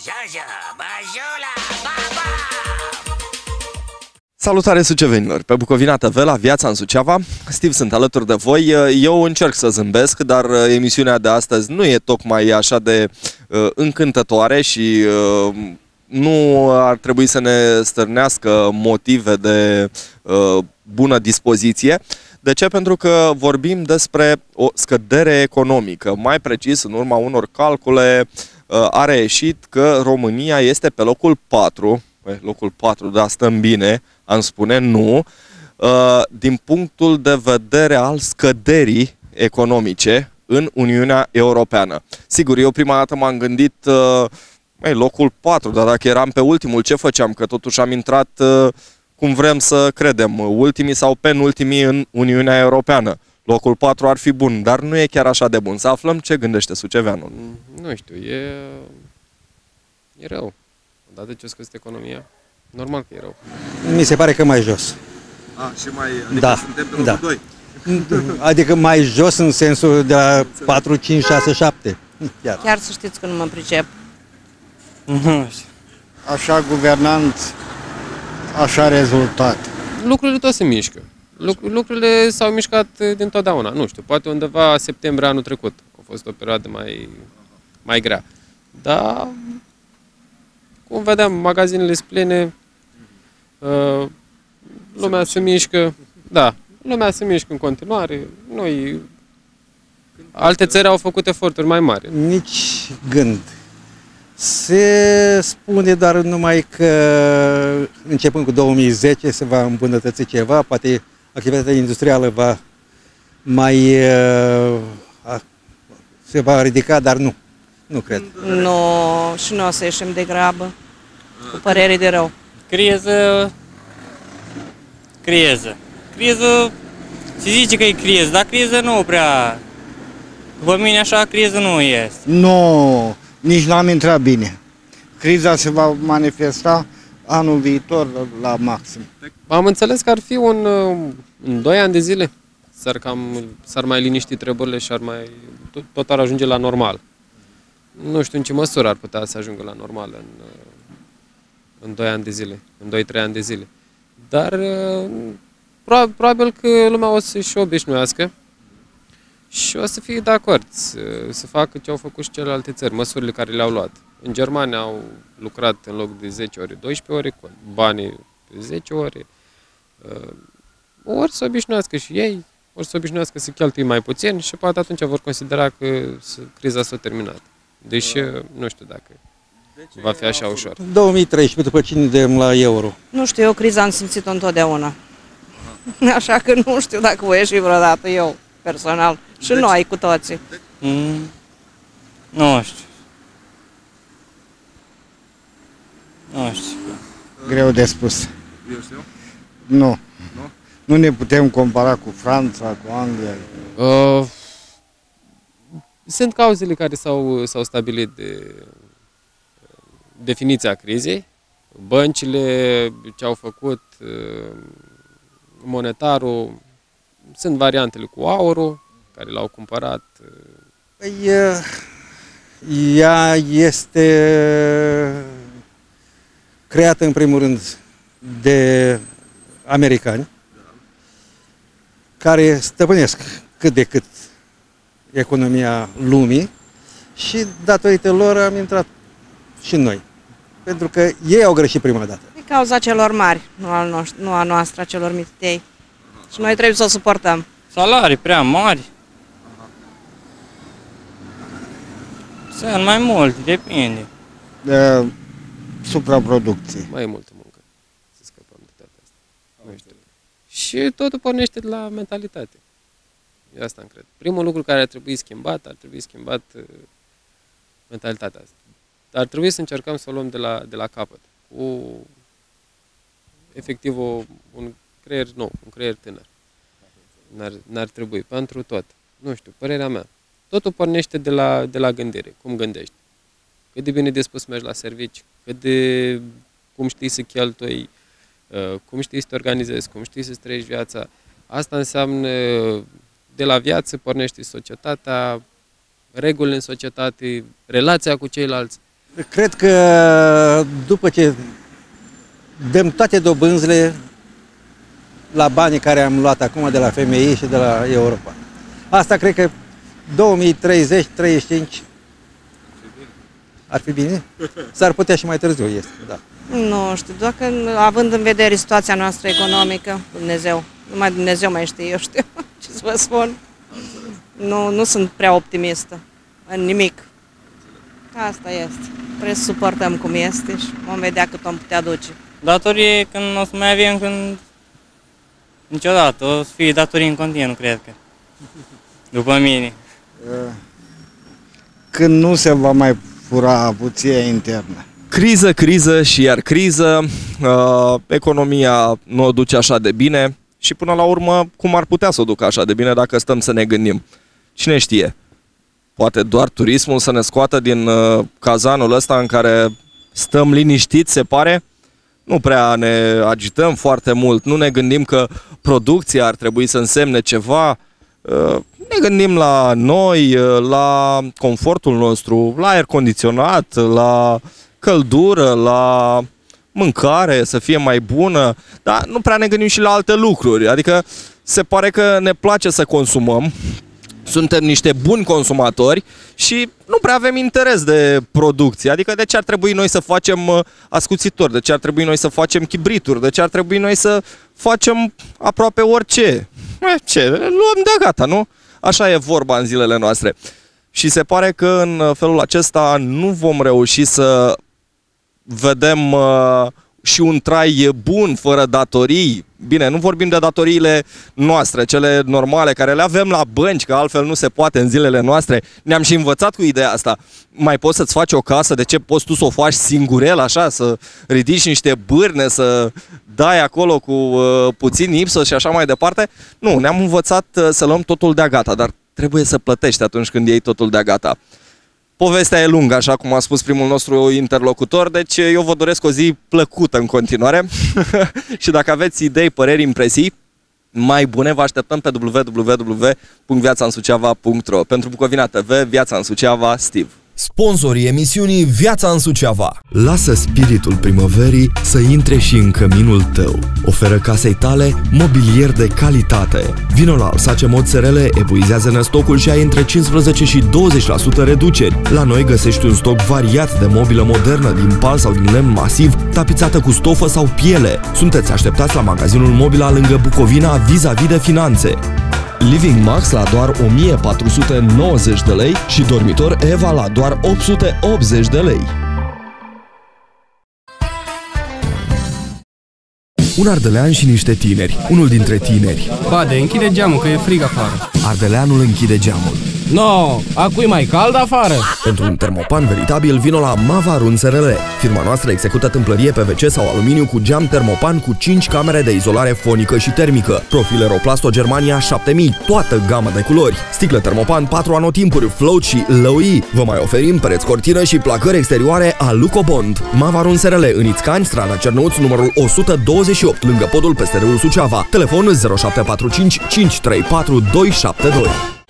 Jojo, Bajula, Baba! Salutare sucevenilor! Pe Bucovina TV, la Viața în Suceava, Steve sunt alături de voi. Eu încerc să zâmbesc, dar emisiunea de astăzi nu e tocmai așa de încântătoare și nu ar trebui să ne stârnească motive de bună dispoziție. De ce? Pentru că vorbim despre o scădere economică. Mai precis, în urma unor calcule, a reieșit că România este pe locul 4. Locul 4, da, stăm bine, am spune, nu. Din punctul de vedere al scăderii economice în Uniunea Europeană. Sigur, eu prima dată m-am gândit, locul 4, dar dacă eram pe ultimul, ce făceam? Că totuși am intrat, cum vrem să credem, ultimii sau penultimii în Uniunea Europeană. Locul 4 ar fi bun, dar nu e chiar așa de bun. Să aflăm ce gândește suceveanul. Nu știu, e rău. Odată ce a scăzut economia, normal că e rău. Mi se pare că mai jos. Și mai, adică Da, suntem pe locul da. 2. Adică mai jos în sensul de la 4, 5, 6, 7. Chiar să știți că nu mă pricep. Așa guvernant, așa rezultat. Lucrurile tot se mișcă. Lucrurile s-au mișcat dintotdeauna. Nu știu, poate undeva septembrie anul trecut. A fost o perioadă mai grea. Dar, cum vedeam, magazinele sunt pline, lumea se mișcă. Da, lumea se mișcă în continuare. Alte țări au făcut eforturi mai mari. Nici gând. Se spune doar numai că începând cu 2010 se va îmbunătăți ceva, poate activitatea industrială va se va ridica, dar nu cred. Nu, și nu o să ieșim de grabă, cu părere de rău. Criză, se zice că e criză, dar criză nu prea, după mine așa, criză nu este. Nu, nici n-am intrat bine. Criza se va manifesta anul viitor la maxim. Am înțeles că ar fi în 2 ani de zile s-ar mai liniști treburile și tot ar ajunge la normal. Nu știu în ce măsură ar putea să ajungă la normal în 2 ani de zile, în 2-3 ani de zile. Dar probabil că lumea o să-și obișnuiască și o să fie de acord să facă ce au făcut și celelalte țări, măsurile care le-au luat. În Germania au lucrat în loc de 10 ore, 12 ore, cu banii de 10 ore. Ori să obișnuiască și ei, ori să obișnuiască să cheltuie mai puțin și poate atunci vor considera că criza s-a terminat. Deși nu știu dacă va fi așa ușor. 2013, după ce ne la euro. Nu știu, eu criza am simțit-o întotdeauna. Așa că nu știu dacă voi ieși vreodată eu, personal. Și noi cu toții. Nu știu. Greu de spus. Eu știu. Nu. Nu ne putem compara cu Franța, cu Anglia. Sunt cauzele care s-au stabilit de definiția crizei. Băncile, ce au făcut, monetarul, sunt variantele cu aurul, care l-au cumpărat. Păi, ea este creată în primul rând de americani care stăpânesc cât de cât economia lumii și datorită lor am intrat și noi. Pentru că ei au greșit prima dată. E cauza celor mari, nu a noastră, a celor mititei. Și noi trebuie să o suportăm. Salarii prea mari. Sunt mai multe, depinde. De supraproducție. Mai multă muncă să scăpăm de toate astea. Nu știu. Și totul pornește de la mentalitate. Eu asta îmi cred. Primul lucru care ar trebui schimbat mentalitatea asta. Ar trebui să încercăm să o luăm de la capăt. Cu efectiv un creier nou, un creier tânăr. N-ar trebui, pentru tot. Nu știu, părerea mea. Totul pornește de la gândire. Cum gândești? Cât de bine dispus mergi la servici, cum știi să cheltui, cum știi să te organizezi, cum știi să-ți trăiești viața. Asta înseamnă, de la viață pornește societatea, regulile în societate, relația cu ceilalți. Cred că după ce dăm toate dobânzile la banii care am luat acum de la FMI și de la Europa. Asta cred că 2030-35 ar fi bine? S-ar putea și mai târziu, este, da. Nu știu, doar că având în vedere situația noastră economică, Dumnezeu, numai Dumnezeu mai știe, eu știu ce să vă spun. Nu sunt prea optimistă în nimic. Asta este. Trebuie să suportăm cum este și vom vedea cât vom putea duce. Datorie când o să mai avem când... Niciodată, o să fie datorii în continuu, cred că. După mine. Când nu se va mai fura avuția internă. Criză și iar criză, economia nu o duce așa de bine și până la urmă cum ar putea să o ducă așa de bine dacă stăm să ne gândim? Cine știe? Poate doar turismul să ne scoată din cazanul ăsta în care stăm liniștiți, se pare? Nu prea ne agităm foarte mult, nu ne gândim că producția ar trebui să însemne ceva. Ne gândim la noi, la confortul nostru, la aer condiționat, la căldură, la mâncare să fie mai bună, dar nu prea ne gândim și la alte lucruri. Adică se pare că ne place să consumăm, suntem niște buni consumatori și nu prea avem interes de producție. Adică de ce ar trebui noi să facem ascuțitori, de ce ar trebui noi să facem chibrituri, de ce ar trebui noi să facem aproape orice. Ce? Luăm de gata, nu? Așa e vorba în zilele noastre. Și se pare că în felul acesta nu vom reuși să vedem și un trai bun, fără datorii. Bine, nu vorbim de datoriile noastre, cele normale, care le avem la bănci, că altfel nu se poate în zilele noastre. Ne-am și învățat cu ideea asta. Mai poți să-ți faci o casă, de ce poți tu să o faci singurel, așa, să ridici niște bârne, să dai acolo cu puțin ipsos și așa mai departe? Nu, ne-am învățat să luăm totul de-a gata, dar trebuie să plătești atunci când iei totul de-a gata. Povestea e lungă, așa cum a spus primul nostru interlocutor, deci eu vă doresc o zi plăcută în continuare și dacă aveți idei, păreri, impresii mai bune, vă așteptăm pe www.viațaînsuceava.ro. Pentru Bucovina TV, Viața în Suceava, Steve. Sponsorii emisiunii Viața în Suceava. Lasă spiritul primăverii să intre și în căminul tău. Oferă casei tale mobilier de calitate. Vino la Alsace Mozzarella, epuizează-ne stocul și ai între 15 și 20% reduceri. La noi găsești un stoc variat de mobilă modernă din pal sau din lemn masiv, tapizată cu stofă sau piele. Sunteți așteptați la magazinul Mobila lângă Bucovina, vis-a-vis de finanțe. Living Max la doar 1490 de lei și dormitor Eva la doar 880 de lei. Un ardelean și niște tineri. Unul dintre tineri. Bade, închide geamul că e frig afară. Ardeleanul închide geamul. No, acu e mai cald afară. Pentru un termopan veritabil, vino la Mava SRL. Firma noastră execută tâmplărie PVC sau aluminiu cu geam termopan cu 5 camere de izolare fonică și termică. Profil Aeroplasto Germania 7000, toată gamă de culori. Sticle termopan 4 anotimpuri, float și low-E. Vă mai oferim pereți cortină și placări exterioare Alucobond. Mava SRL în Ițcani, strada Cernăuț, numărul 128, lângă podul peste râul Suceava. Telefon 0745 534 272.